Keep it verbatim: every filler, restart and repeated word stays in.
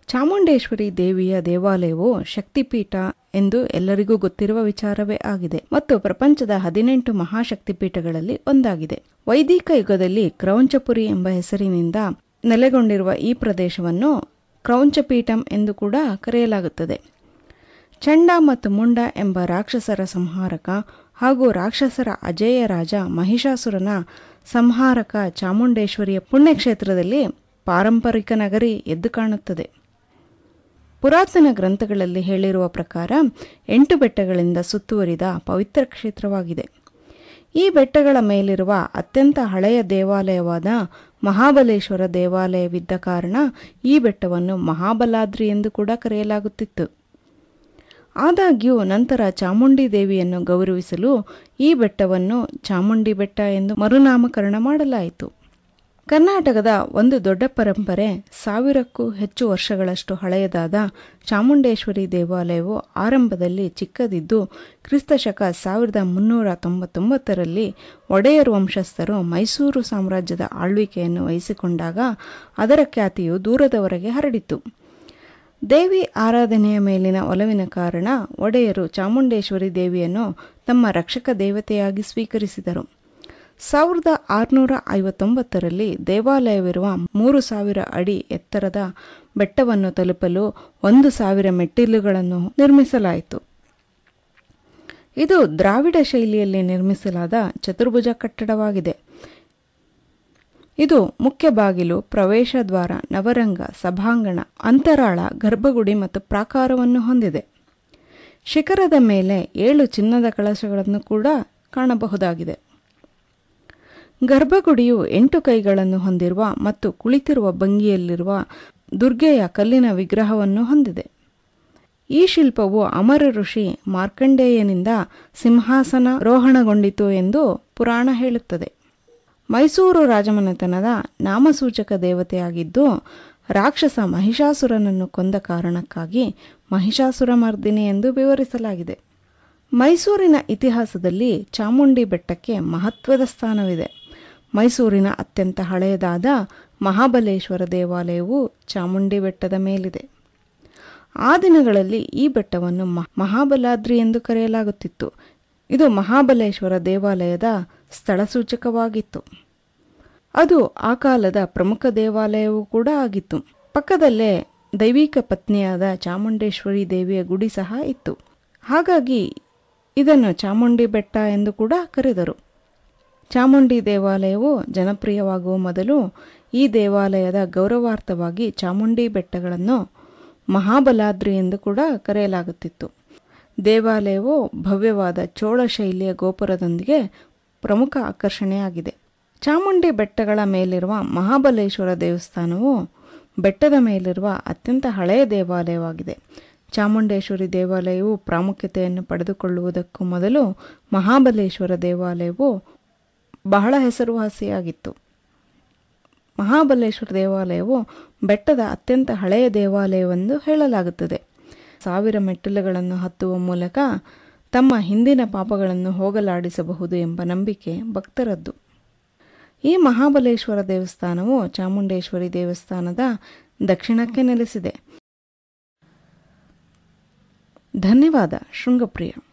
ಚಾಮುಂಡೇಶ್ವರಿ ದೇವಿಯ ದೇವಾಲಯವು ಶಕ್ತಿಪೀಠ ಎಂದು ಎಲ್ಲರಿಗೂ ಗೊತ್ತಿರುವ ವಿಚಾರವೇ ಆಗಿದೆ ಮತ್ತು ಪ್ರಪಂಚದ ಹದಿನೆಂಟು ಮಹಾಶಕ್ತಿಪೀಠಗಳಲ್ಲಿ ಒಂದಾಗಿದೆ. ವೈದಿಕ ಯುಗದಲ್ಲಿ ಕ್ರೌಂಚಪುರಿ ಎಂಬ ಹೆಸರಿನಿಂದ ನೆಲೆಗೊಂಡಿರುವ ಈ ಪ್ರದೇಶವನ್ನು ಕ್ರೌಂಚಪೀಠಂ ಎಂದು ಕೂಡ ಕರೆಯಲಾಗುತ್ತದೆ. ಚಂಡ ಮತ್ತು ಮುಂಡ ಎಂಬ ರಾಕ್ಷಸರ ಸಂಹಾರಕ ಹಾಗೂ ರಾಕ್ಷಸರ ಅಜೇಯ ರಾಜ ಮಹಿಷಾಸುರನ ಸಂಹಾರಕ ಚಾಮುಂಡೇಶ್ವರಿಯ ಪುಣ್ಯಕ್ಷೇತ್ರದಲ್ಲಿ ಪಾರಂಪರಿಕ ನಗರಿ ಎದ್ದು ಕಾಣುತ್ತದೆ. ಪುರಾತನ ಗ್ರಂಥಗಳಲ್ಲಿ ಹೇಳಿರುವ ಪ್ರಕಾರ ಎಂಟು ಬೆಟ್ಟಗಳಿಂದ ಸುತ್ತುವರಿದ ಪವಿತ್ರ ಕ್ಷೇತ್ರವಾಗಿದೆ. ಈ ಬೆಟ್ಟಗಳ ಮೇಲಿರುವ ಅತ್ಯಂತ ಹಳೆಯ ದೇವಾಲಯವಾದ ಮಹಾಬಲೇಶ್ವರ ದೇವಾಲಯವಿದ್ದ ಕಾರಣ ಈ ಬೆಟ್ಟವನ್ನು ಮಹಾಬಲಾದ್ರಿ ಎಂದು ಕೂಡ ಕರೆಯಲಾಗುತ್ತಿತ್ತು. ಆದಾಗ್ಯೂ ನಂತರ ಚಾಮುಂಡಿ ದೇವಿಯನ್ನು ಗೌರವಿಸಲು ಈ ಬೆಟ್ಟವನ್ನು ಚಾಮುಂಡಿ ಬೆಟ್ಟ ಎಂದು ಮರುನಾಮಕರಣ ಮಾಡಲಾಯಿತು. ಕರ್ನಾಟಕದ ಒಂದು ದೊಡ್ಡ ಪರಂಪರೆ, ಸಾವಿರಕ್ಕೂ ಹೆಚ್ಚು ವರ್ಷಗಳಷ್ಟು ಹಳೆಯದಾದ ಚಾಮುಂಡೇಶ್ವರಿ ದೇವಾಲಯವು ಆರಂಭದಲ್ಲಿ ಚಿಕ್ಕದಿದ್ದು ಕ್ರಿಸ್ತಶಕ ಸಾವಿರದ ಮುನ್ನೂರ ತೊಂಬತ್ತೊಂಬತ್ತರಲ್ಲಿ ಒಡೆಯರ್ ವಂಶಸ್ಥರು ಮೈಸೂರು ಸಾಮ್ರಾಜ್ಯದ ಆಳ್ವಿಕೆಯನ್ನು ವಹಿಸಿಕೊಂಡಾಗ ಅದರ ಖ್ಯಾತಿಯು ದೂರದವರೆಗೆ ಹರಡಿತು. ದೇವಿ ಆರಾಧನೆಯ ಮೇಲಿನ ಒಲವಿನ ಕಾರಣ ಒಡೆಯರು ಚಾಮುಂಡೇಶ್ವರಿ ದೇವಿಯನ್ನು ತಮ್ಮ ರಕ್ಷಕ ದೇವತೆಯಾಗಿ ಸ್ವೀಕರಿಸಿದರು. ಸಾವಿರದ ಆರುನೂರ ಐವತ್ತೊಂಬತ್ತರಲ್ಲಿ ದೇವಾಲಯವಿರುವ ಮೂರು ಸಾವಿರ ಅಡಿ ಎತ್ತರದ ಬೆಟ್ಟವನ್ನು ತಲುಪಲು ಒಂದು ಸಾವಿರ ಮೆಟ್ಟಿಲುಗಳನ್ನು ನಿರ್ಮಿಸಲಾಯಿತು. ಇದು ದ್ರಾವಿಡ ಶೈಲಿಯಲ್ಲಿ ನಿರ್ಮಿಸಲಾದ ಚತುರ್ಭುಜ ಕಟ್ಟಡವಾಗಿದೆ. ಇದು ಮುಖ್ಯ ಬಾಗಿಲು, ಪ್ರವೇಶ ದ್ವಾರ, ನವರಂಗ, ಸಭಾಂಗಣ, ಅಂತರಾಳ, ಗರ್ಭಗುಡಿ ಮತ್ತು ಪ್ರಾಕಾರವನ್ನು ಹೊಂದಿದೆ. ಶಿಖರದ ಮೇಲೆ ಏಳು ಚಿನ್ನದ ಕಳಶಗಳನ್ನು ಕೂಡ ಕಾಣಬಹುದಾಗಿದೆ. ಗರ್ಭಗುಡಿಯು ಎಂಟು ಕೈಗಳನ್ನು ಹೊಂದಿರುವ ಮತ್ತು ಕುಳಿತಿರುವ ಭಂಗಿಯಲ್ಲಿರುವ ದುರ್ಗೆಯ ಕಲ್ಲಿನ ವಿಗ್ರಹವನ್ನು ಹೊಂದಿದೆ. ಈ ಶಿಲ್ಪವು ಅಮರ ಋಷಿ ಮಾರ್ಕಂಡೇಯನಿಂದ ಸಿಂಹಾಸನಾರೋಹಣಗೊಂಡಿತು ಎಂದು ಪುರಾಣ ಹೇಳುತ್ತದೆ. ಮೈಸೂರು ರಾಜಮನೆತನದ ನಾಮಸೂಚಕ ದೇವತೆಯಾಗಿದ್ದು ರಾಕ್ಷಸ ಮಹಿಷಾಸುರನನ್ನು ಕೊಂದ ಕಾರಣಕ್ಕಾಗಿ ಮಹಿಷಾಸುರಮರ್ದಿನಿ ಎಂದು ವಿವರಿಸಲಾಗಿದೆ. ಮೈಸೂರಿನ ಇತಿಹಾಸದಲ್ಲಿ ಚಾಮುಂಡಿ ಬೆಟ್ಟಕ್ಕೆ ಮಹತ್ವದ ಸ್ಥಾನವಿದೆ. ಮೈಸೂರಿನ ಅತ್ಯಂತ ಹಳೆಯದಾದ ಮಹಾಬಲೇಶ್ವರ ದೇವಾಲಯವು ಚಾಮುಂಡಿ ಬೆಟ್ಟದ ಮೇಲಿದೆ. ಆ ದಿನಗಳಲ್ಲಿ ಈ ಬೆಟ್ಟವನ್ನು ಮಹಾಬಲಾದ್ರಿ ಎಂದು ಕರೆಯಲಾಗುತ್ತಿತ್ತು. ಇದು ಮಹಾಬಲೇಶ್ವರ ದೇವಾಲಯದ ಸ್ಥಳಸೂಚಕವಾಗಿತ್ತು. ಅದು ಆ ಕಾಲದ ಪ್ರಮುಖ ದೇವಾಲಯವೂ ಕೂಡ ಆಗಿತ್ತು. ಪಕ್ಕದಲ್ಲೇ ದೈವಿಕ ಪತ್ನಿಯಾದ ಚಾಮುಂಡೇಶ್ವರಿ ದೇವಿಯ ಗುಡಿ ಸಹ ಇತ್ತು. ಹಾಗಾಗಿ ಇದನ್ನು ಚಾಮುಂಡಿ ಬೆಟ್ಟ ಎಂದು ಕೂಡ ಕರೆದರು. ಚಾಮುಂಡಿ ದೇವಾಲಯವು ಜನಪ್ರಿಯವಾಗುವ ಮೊದಲು ಈ ದೇವಾಲಯದ ಗೌರವಾರ್ಥವಾಗಿ ಚಾಮುಂಡಿ ಬೆಟ್ಟಗಳನ್ನು ಮಹಾಬಲಾದ್ರಿ ಎಂದು ಕೂಡ ಕರೆಯಲಾಗುತ್ತಿತ್ತು. ದೇವಾಲಯವು ಭವ್ಯವಾದ ಚೋಳ ಶೈಲಿಯ ಗೋಪುರದೊಂದಿಗೆ ಪ್ರಮುಖ ಆಕರ್ಷಣೆಯಾಗಿದೆ. ಚಾಮುಂಡಿ ಬೆಟ್ಟಗಳ ಮೇಲಿರುವ ಮಹಾಬಲೇಶ್ವರ ದೇವಸ್ಥಾನವು ಬೆಟ್ಟದ ಮೇಲಿರುವ ಅತ್ಯಂತ ಹಳೆಯ ದೇವಾಲಯವಾಗಿದೆ. ಚಾಮುಂಡೇಶ್ವರಿ ದೇವಾಲಯವು ಪ್ರಾಮುಖ್ಯತೆಯನ್ನು ಪಡೆದುಕೊಳ್ಳುವುದಕ್ಕೂ ಮೊದಲು ಮಹಾಬಲೇಶ್ವರ ದೇವಾಲಯವು ಬಹಳ ಹೆಸರುವಾಸಿಯಾಗಿತ್ತು. ಮಹಾಬಲೇಶ್ವರ ದೇವಾಲಯವು ಬೆಟ್ಟದ ಅತ್ಯಂತ ಹಳೆಯ ದೇವಾಲಯವೆಂದು ಹೇಳಲಾಗುತ್ತದೆ. ಸಾವಿರ ಮೆಟ್ಟಿಲುಗಳನ್ನು ಹತ್ತುವ ಮೂಲಕ ತಮ್ಮ ಹಿಂದಿನ ಪಾಪಗಳನ್ನು ಹೋಗಲಾಡಿಸಬಹುದು ಎಂಬ ನಂಬಿಕೆ ಭಕ್ತರದ್ದು. ಈ ಮಹಾಬಲೇಶ್ವರ ದೇವಸ್ಥಾನವು ಚಾಮುಂಡೇಶ್ವರಿ ದೇವಸ್ಥಾನದ ದಕ್ಷಿಣಕ್ಕೆ ನೆಲೆಸಿದೆ. ಧನ್ಯವಾದ. ಶೃಂಗಪ್ರಿಯ.